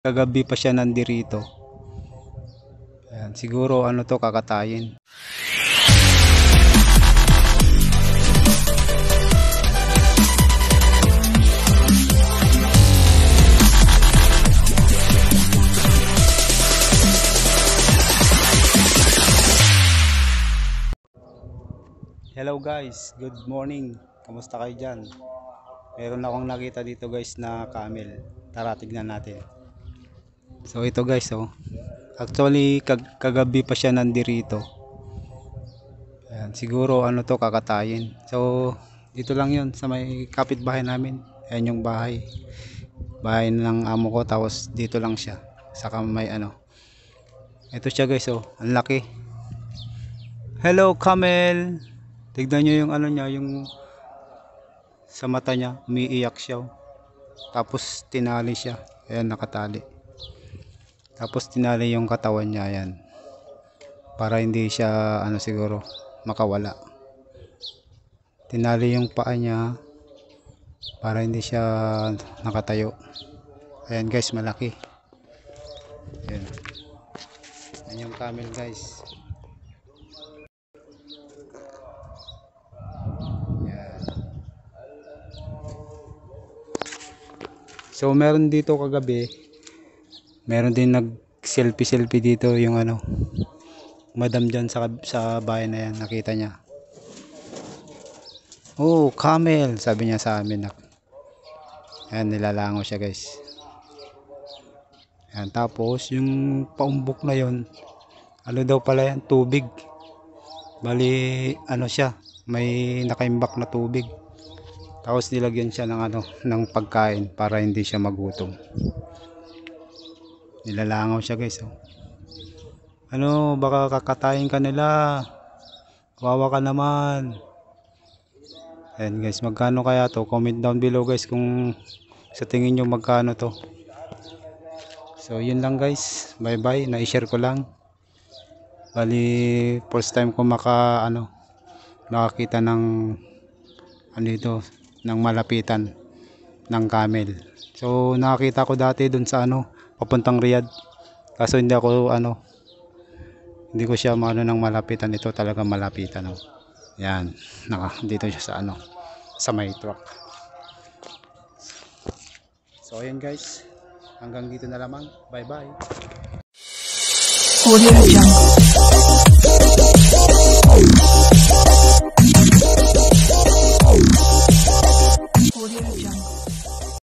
Kagabi pa siya nandirito. Ayan, siguro ano to, kakatayin. Hello guys, good morning. Kamusta kayo dyan? Meron akong nakita dito guys na camel. Tara tignan natin. So ito guys, oh. Actually kagabi pa siya nandirito. Ayan, siguro ano to, kakatayin. So dito lang yun sa may kapitbahay namin. Ayan yung bahay. Bahay ng amo ko, tapos dito lang siya. Saka may ano. Ito siya guys, oh. Ang laki. Hello camel. Tignan nyo yung ano niya, yung sa mata niya, umiiyak siya. Tapos tinali siya. Ayan, nakatali. Tapos tinali yung katawan niya, ayan. Para hindi siya, ano siguro, makawala. Tinali yung paa niya para hindi siya nakatayo. Ayan guys, malaki. Ayan. Ayan yung camel guys. So meron dito kagabi, meron din nag selfie dito yung ano, madam dyan sa bahay na yan, nakita niya. Oh, camel, sabi niya sa amin. Ayan, nilalango siya guys. Ayan, tapos yung paumbok na yon, ano daw pala yan, tubig. Bali ano siya, may nakaimbak na tubig. Tapos nilagyan siya ng ano, ng pagkain para hindi siya magutom. Nilalangaw siya guys, oh. Ano, baka kakatayin ka nila. Kawawa ka naman. Ayan guys, magkano kaya to? Comment down below guys kung sa tingin nyo magkano to. So yun lang guys. Bye bye. Na-share ko lang. Bali first time ko nakakita ng ano ito, ng malapitan ng camel. So nakakita ko dati dun sa ano, papuntang Riyadh. Kaso hindi ko siya maano ng malapitan. Ito talaga malapitan, oh. Yan, dito siya sa ano, sa may truck. So ayan guys, hanggang dito na lamang. Bye bye. Audio Jungle.